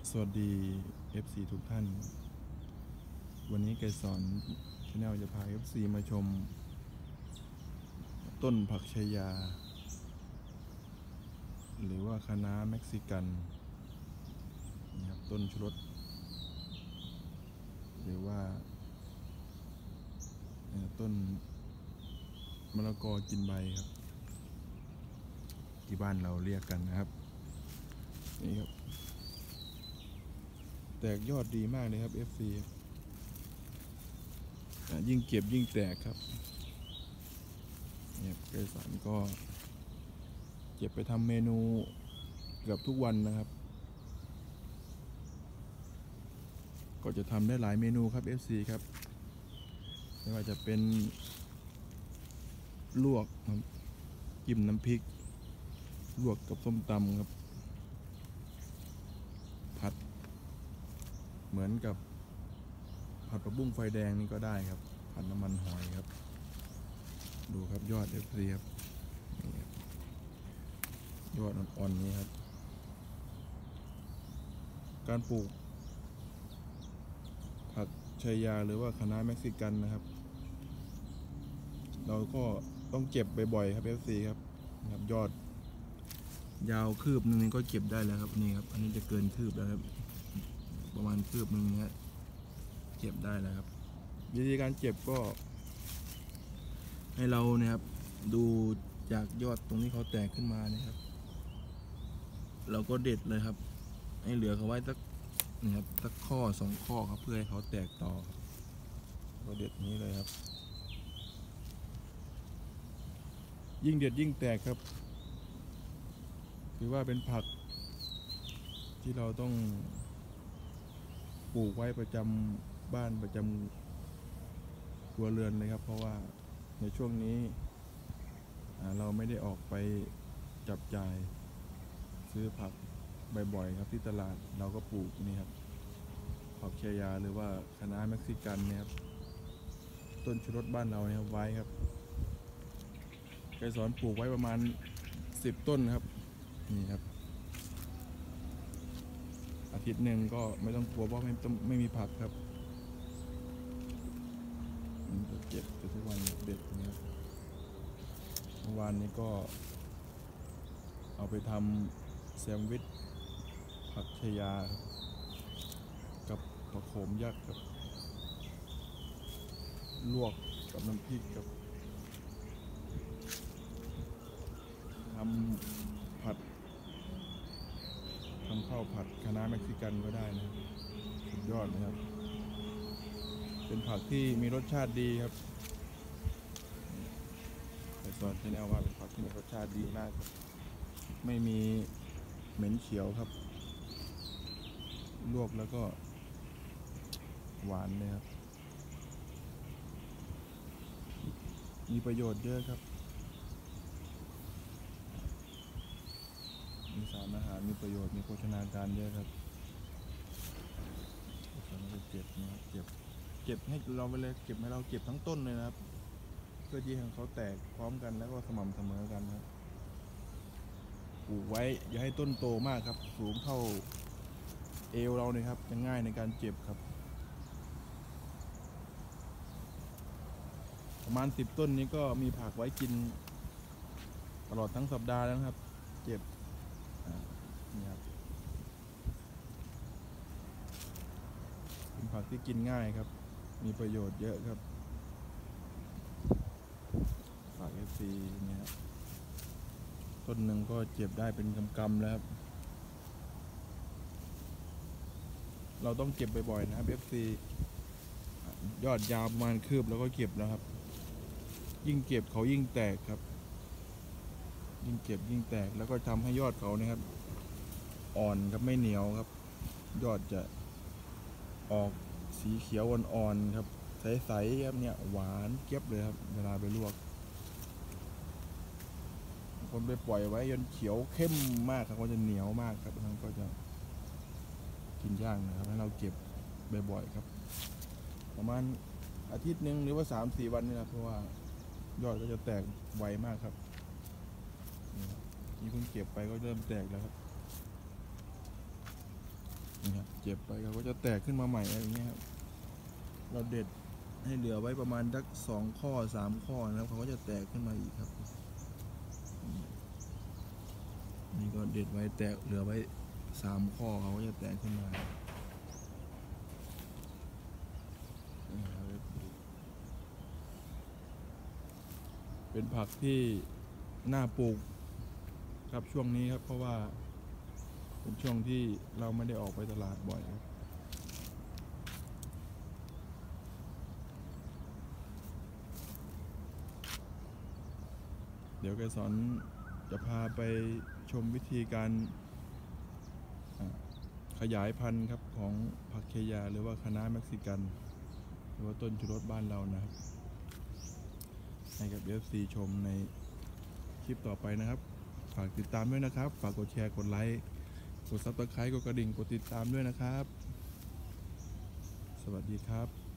สวัสดี FC ทุกท่าน วันนี้ไกรสอนชาแนลจะพา FC มาชมต้นผักชายาหรือว่าคะน้าเม็กซิกันนี่ครับต้นชูรสหรือว่าต้นมะละกอกินใบครับที่บ้านเราเรียกกันนะครับนี่ครับแตกยอดดีมากเลยครับ FC ยิ่งเก็บยิ่งแตกครับเนี่ยไกรสอนก็เก็บไปทำเมนูเกือบทุกวันนะครับก็จะทำได้หลายเมนูครับ FC ครับไม่ว่าจะเป็นลวกจิ้มน้ำพริกลวกกับส้มตำครับผัดเหมือนกับผัดผักบุ้งไฟแดงนี่ก็ได้ครับผัดน้ำมันหอยครับดูครับยอด FC ครับยอดอ่อนๆนี้ครับการปลูกผักชายาหรือว่าคะน้าเม็กซิกันนะครับเราก็ต้องเก็บบ่อยๆครับ FC ครับยอดยาวคืบนึงก็เก็บได้แล้วครับนี่ครับอันนี้จะเกินคืบแล้วครับประมาณคืบนึงเนี่ยเก็บได้แล้วครับวิธีการเก็บก็ให้เราเนี่ยครับดูจากยอดตรงที่เขาแตกขึ้นมาเนี่ยครับเราก็เด็ดเลยครับให้เหลือเขาไว้สักนี่ครับสักข้อ2 ข้อครับเพื่อให้เขาแตกต่อก็เด็ดนี้เลยครับยิ่งเด็ดยิ่งแตกครับถือว่าเป็นผักที่เราต้องปลูกไว้ประจำบ้านประจำครัวเรือนเลยครับเพราะว่าในช่วงนี้เราไม่ได้ออกไปจับจ่ายซื้อผักบ่อยๆครับที่ตลาดเราก็ปลูกนี่ครับผักชายาหรือว่าคะน้าเม็กซิกันเนี่ยครับต้นชูรสบ้านเราเนี่ยไว้ครับไกรสอนปลูกไว้ประมาณ10 ต้นครับนี่ครับอาทิตย์หนึ่งก็ไม่ต้องกลัวว่าไม่มีผักครับมันจะเก็บทุกวันเด็ดนะครับเมื่อวานนี้ก็เอาไปทำแซนด์วิชผักชายากับผักโขมยักษ์ครับลวกกับน้ำพริกกับทำผัดทำข้าวผัดคะน้าเม็กซิกันก็ได้นะสุดยอดนะครับเป็นผักที่มีรสชาติดีครับแต่ส่วนที่แนวว่าเป็นผักที่มีรสชาติดีมากไม่มีเหม็นเขียวครับลวกแล้วก็หวานเลยครับมีประโยชน์เยอะครับมีสารอาหารมีประโยชน์มีโภชนาการเยอะครับเราจะเก็บนะครับเก็บให้เราไปเลยเก็บให้เราเก็บทั้งต้นเลยนะครับเพื่อที่ให้เขาแตกพร้อมกันแล้วก็สม่ำเสมอกันครับปลูกไว้อย่าให้ต้นโตมากครับสูงเท่าเอวเราเนี่ยครับจะง่ายในการเก็บครับประมาณ10 ต้นนี้ก็มีผักไว้กินตลอดทั้งสัปดาห์แล้วครับเก็บนี่ครับเป็นผักที่กินง่ายครับมีประโยชน์เยอะครับผักFCเนี่ยต้นหนึ่งก็เก็บได้เป็นกำๆแล้วครับเราต้องเก็บบ่อยๆนะครับ FC ยอดยาวประมาณคืบแล้วก็เก็บแล้วครับยิ่งเก็บเขายิ่งแตกครับยิ่งเก็บยิ่งแตกแล้วก็ทำให้ยอดเขานะครับอ่อนครับไม่เหนียวครับยอดจะออกสีเขียวอ่อนๆครับใสๆครับเนี่ยหวานเก็บเลยครับเวลาไปลวกคนไปปล่อยไว้จนเขียวเข้มมากครับก็จะเหนียวมากครับมันก็จะกินยากนะครับให้เราเก็บบ่อยๆครับประมาณอาทิตย์หนึ่งหรือว่า3-4 วันนี่นะเพราะว่ายอดก็จะแตกไวมากครับนี่เพิ่งเก็บไปก็เริ่มแตกแล้วครับนี่ครับเจ็บไปเขาก็จะแตกขึ้นมาใหม่อะไรอย่างเงี้ยครับเราเด็ดให้เหลือไว้ประมาณสัก2 ข้อ3 ข้อนะครับเขาก็จะแตกขึ้นมาอีกครับนี่ก็เด็ดไว้แตกเหลือไว้3 ข้อเขาก็จะแตกขึ้นมาเป็นผักที่น่าปลูกครับช่วงนี้ครับเพราะว่าเป็นช่วงที่เราไม่ได้ออกไปตลาดบ่อยครับเดี๋ยวไกสอนจะพาไปชมวิธีการขยายพันธุ์ครับของผักเคยาหรือว่าคะน้าเม็กซิกันหรือว่าต้นชูรสบ้านเรานะครับให้กับ FC ชมในคลิปต่อไปนะครับฝากติดตามด้วยนะครับฝากกดแชร์กดไลค์กด Subscribe กดกระดิ่งกดติดตามด้วยนะครับสวัสดีครับ